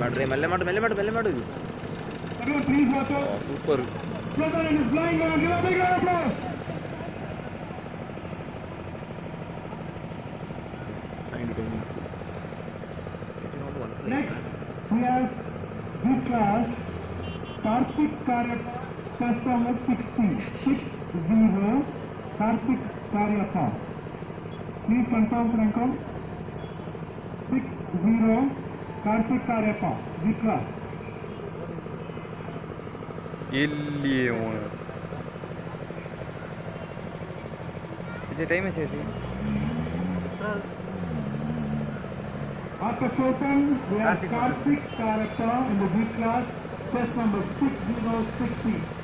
മെല്ലെ മാട് super. Next, we have this class, Karthik Karyappa, test number 60, 60, Karthik Karyappa. Please confirm, Franco. 60, Karthik Karyappa, this class. ഇല്ലേ മോനെ time ചേച്ചി. After Chothan, we have Karthik Karyappa in the B class, test number 6060.